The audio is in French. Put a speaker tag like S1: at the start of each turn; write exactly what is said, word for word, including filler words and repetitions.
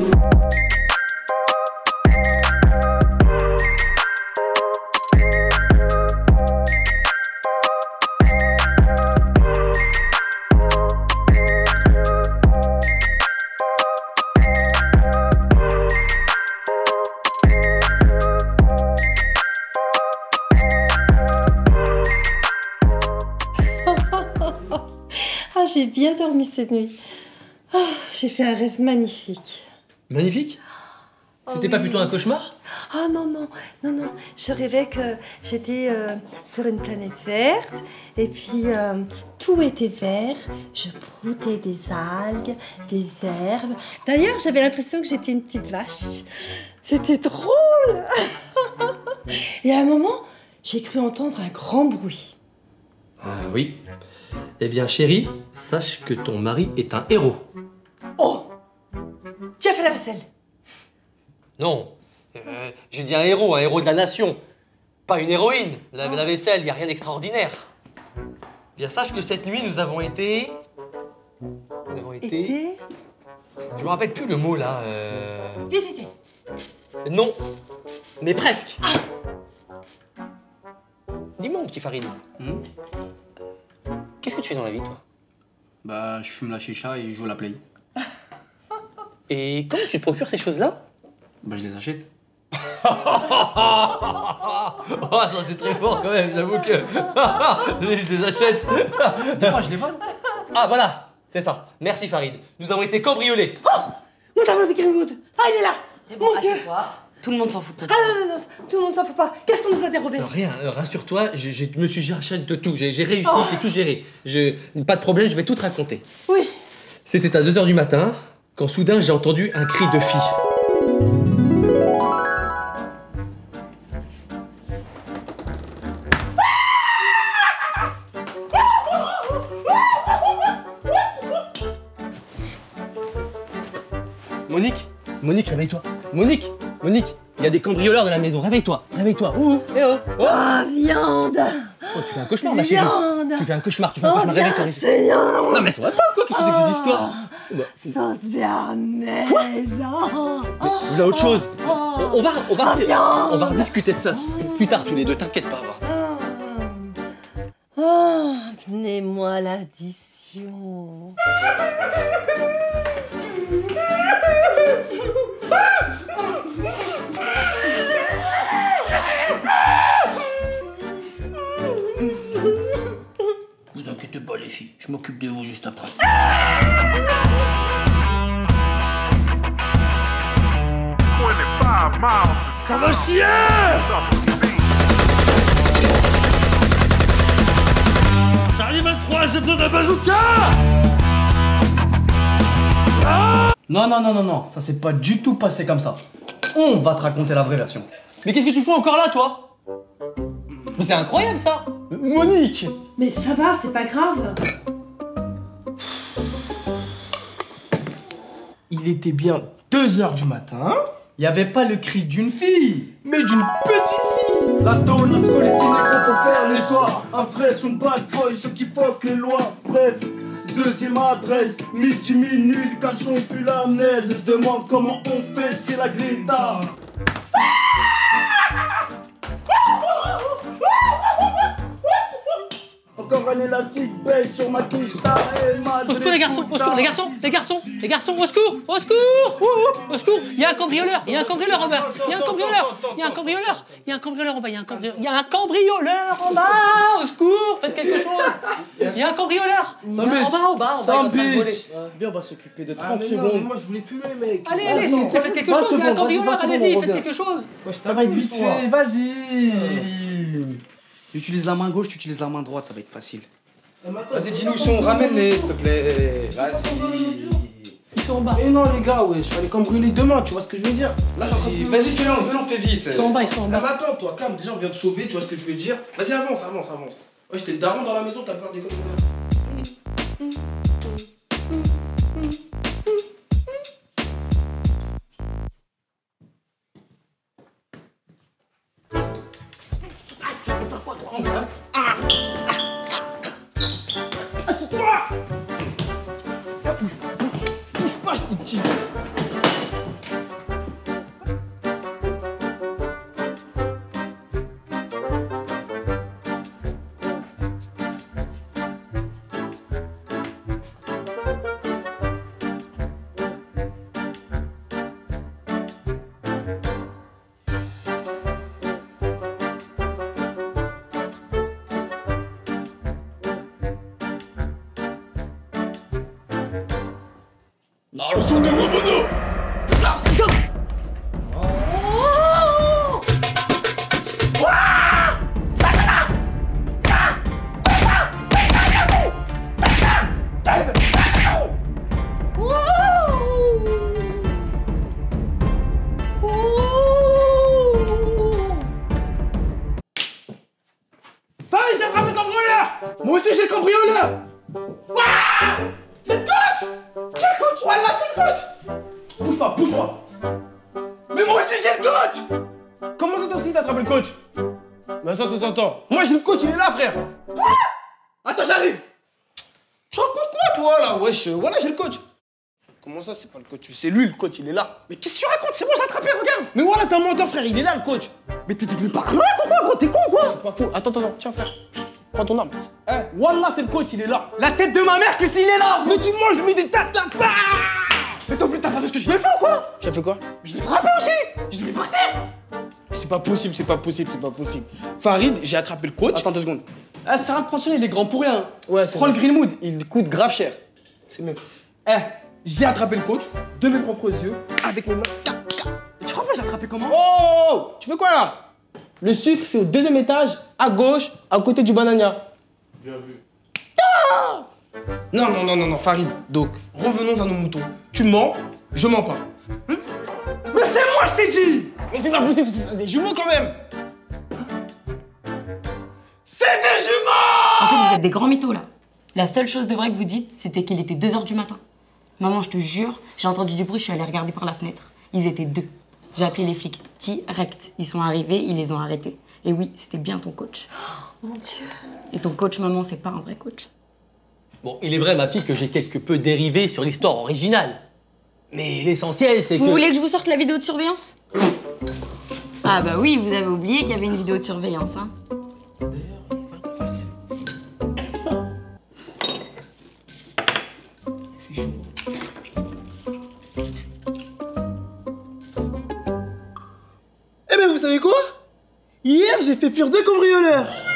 S1: J'ai bien dormi cette nuit. Oh, j'ai fait un rêve magnifique.
S2: Magnifique? C'était oh, pas oui. plutôt un cauchemar?
S1: Ah oh, non, non, non, non. Je rêvais que j'étais euh, sur une planète verte et puis euh, tout était vert. Je broutais des algues, des herbes. D'ailleurs, j'avais l'impression que j'étais une petite vache. C'était drôle. Et à un moment, j'ai cru entendre un grand bruit.
S2: Ah oui. Eh bien, chérie, sache que ton mari est un héros.
S1: Oh! Tu as fait la vaisselle?
S2: Non. Euh, J'ai dit un héros, un héros de la nation. Pas une héroïne. La, oh. la vaisselle, il n'y a rien d'extraordinaire. Bien, sache que cette nuit, nous avons été... Nous avons été...
S1: été...
S2: Je me rappelle plus le mot, là. Euh...
S1: Visiter.
S2: Non. Mais presque. Ah. Dis-moi, mon petit Farid. Hmm? Qu'est-ce que tu fais dans la vie, toi?
S3: Bah, je fume la chicha et je joue à la play.
S2: Et comment tu te procures ces choses-là?
S3: Bah, je les achète.
S2: Oh, ça c'est très fort quand même, j'avoue que... je les achète.
S3: Des fois, je les vole.
S2: Ah, voilà, c'est ça. Merci, Farid. Nous avons été cambriolés.
S1: Oh, nous avons été cambriolés. Ah, il est là.
S4: C'est bon, assieds-toi. Tout le monde s'en fout de toi.
S1: Ah non, non, non, tout le monde s'en fout pas. Qu'est-ce qu'on nous a dérobé?
S2: Non, rien, rassure-toi, je, je me suis géré de tout. J'ai réussi, oh. j'ai tout géré. Je, pas de problème, je vais tout te raconter.
S1: Oui.
S2: C'était à deux heures du matin, quand soudain j'ai entendu un cri de fille. Monique, Monique, réveille-toi. Monique, Monique, il y a des cambrioleurs dans la maison. Réveille-toi, réveille-toi. Ouh, eh oh, oh.
S1: Ah, viande.
S2: Oh, tu fais un cauchemar, ma chérie.
S1: Viande.
S2: Tu fais un cauchemar, tu fais un cauchemar.
S1: Oh,
S2: Réveille-toi.
S1: Seigneur.
S2: Non, mais ça va pas, quoi. Qu'est-ce que c'est que ces histoires?
S1: Bah. Sauce béarnaise. Oh.
S2: Il y a autre chose.
S1: Oh.
S2: On, on va, on va,
S1: oh,
S2: on va discuter de ça plus tard tous les deux. T'inquiète pas.
S1: Oh, oh tenez-moi l'addition.
S3: Vous inquiétez pas les filles, je m'occupe de vous juste après.
S5: Ça va chier! Charlie vingt-trois, j'ai besoin d'un bazooka! Ah!
S3: Non, non, non, non, non, ça s'est pas du tout passé comme ça. On va te raconter la vraie version.
S2: Mais qu'est-ce que tu fais encore là, toi? C'est incroyable, ça! Monique!
S1: Mais ça va, c'est pas grave.
S3: Il était bien deux heures du matin. Il n'y avait pas le cri d'une fille, mais d'une petite fille.
S6: La tôle, notre collectionné quand on fait les soirs. Un vrai son bad boy, ceux qui fuck les lois. Bref, deuxième adresse, midi, minuit, le casson pue l'amnèse. Elle se demande comment on fait, c'est la grinta. Encore un élastique, baisse sur ma quiche.
S2: Au secours les garçons, au secours les garçons, les garçons, les garçons, au secours, au secours, ouh, au secours, il y a un cambrioleur, il y a un cambrioleur en bas, il y a un cambrioleur, il y a un cambrioleur, il y a un cambrioleur en bas, il y a un cambrioleur, il y a un cambrioleur en bas, au secours, faites quelque chose, il y a un cambrioleur, en bas, en bas, en bas, il est en train de voler.
S3: Viens, on va s'occuper de trente
S6: Ah,
S3: secondes.
S6: non, moi je voulais fumer, mec.
S2: Allez, allez, s'il vous plaît, faites quelque chose, il y a un cambrioleur, allez-y, faites quelque chose.
S6: Ça va être vite fait, vas-y.
S3: J'utilise la main gauche, tu utilises la main droite, ça va être facile.
S6: Vas-y, dis-nous son, ramène-les, s'il te plaît. Vas-y.
S2: Ils sont en bas.
S6: Mais non, les gars, ouais, je vais aller cambrioler demain, tu vois ce que je veux dire?
S3: Là, vas-y, fais-le, fais-le, fais vite.
S2: Ils sont en bas, ils sont en bas.
S6: Ah, mais attends, toi, calme, déjà, on vient te sauver, tu vois ce que je veux dire? Vas-y, avance, avance, avance. Ouais, j'étais le daron dans la maison, t'as peur des cambrioleurs.
S5: Bouge pas, je t'ai dit.
S6: La leçon de mon mono.
S3: Farid, j'ai attrapé le cambrioleur. Moi aussi j'ai le cambrioleur. Wouah, c'est le coach. Quel coach? Wallah, c'est le coach. Bouge pas, bouge pas. Mais moi aussi j'ai le coach. Comment ça toi aussi t'as attrapé le coach? Mais attends, attends, attends. Moi j'ai le coach, il est là, frère. Quoi? Attends, j'arrive. Tu racontes quoi, toi, là? Wesh, euh, voilà, j'ai le coach. Comment ça, c'est pas le coach? C'est lui, le coach, il est là. Mais qu'est-ce que tu racontes? C'est moi, j'ai attrapé, regarde. Mais voilà, t'es un menteur, frère, il est là, le coach. Mais t'es devenu paranoïaque ou quoi, gros? T'es con ou quoi? C'est pas faux. Attends, attends, attends, tiens, frère. Prends ton arme. Eh, wallah, c'est le coach, il est là. La tête de ma mère, que s'il est là. Mais tu manges, mais des tas de tapas. Mais t'as t'as pas vu ce que je l'ai fait ou quoi? Tu as fait quoi? Je l'ai frappé aussi. Je l'ai mis par terre. C'est pas possible, c'est pas possible, c'est pas possible. Farid, j'ai attrapé le coach. Attends deux secondes.
S7: Ah, Sarah de prendre il est grand pour rien.
S3: Ouais, c'est
S7: Prends
S3: vrai.
S7: le Greenwood, il coûte grave cher.
S3: C'est mieux. Eh, j'ai attrapé le coach de mes propres yeux avec mes mains.
S7: Tu crois pas j'ai attrapé comment?
S3: Oh, oh, tu fais quoi là? Le sucre, c'est au deuxième étage, à gauche, à côté du banania.
S5: Bien vu.
S3: Ah non, non, non, non, non, Farid. Donc, revenons à nos moutons. Tu mens, je mens pas. Hein? Mais c'est moi, je t'ai dit! Mais c'est pas possible que ce soit des jumeaux quand même! C'est des jumeaux!
S4: En fait, vous êtes des grands mythos là. La seule chose de vrai que vous dites, c'était qu'il était deux heures du matin. Maman, je te jure, j'ai entendu du bruit, je suis allée regarder par la fenêtre. Ils étaient deux. J'ai appelé les flics direct. Ils sont arrivés, ils les ont arrêtés. Et oui, c'était bien ton coach.
S1: Mon Dieu.
S4: Et ton coach, maman, c'est pas un vrai coach.
S2: Bon, il est vrai, ma fille, que j'ai quelque peu dérivé sur l'histoire originale. Mais l'essentiel, c'est que...
S4: Vous voulez que je vous sorte la vidéo de surveillance? Ah bah oui, vous avez oublié qu'il y avait une vidéo de surveillance, hein.
S3: Eh ben vous savez quoi? Hier, j'ai fait fuir deux cambrioleurs.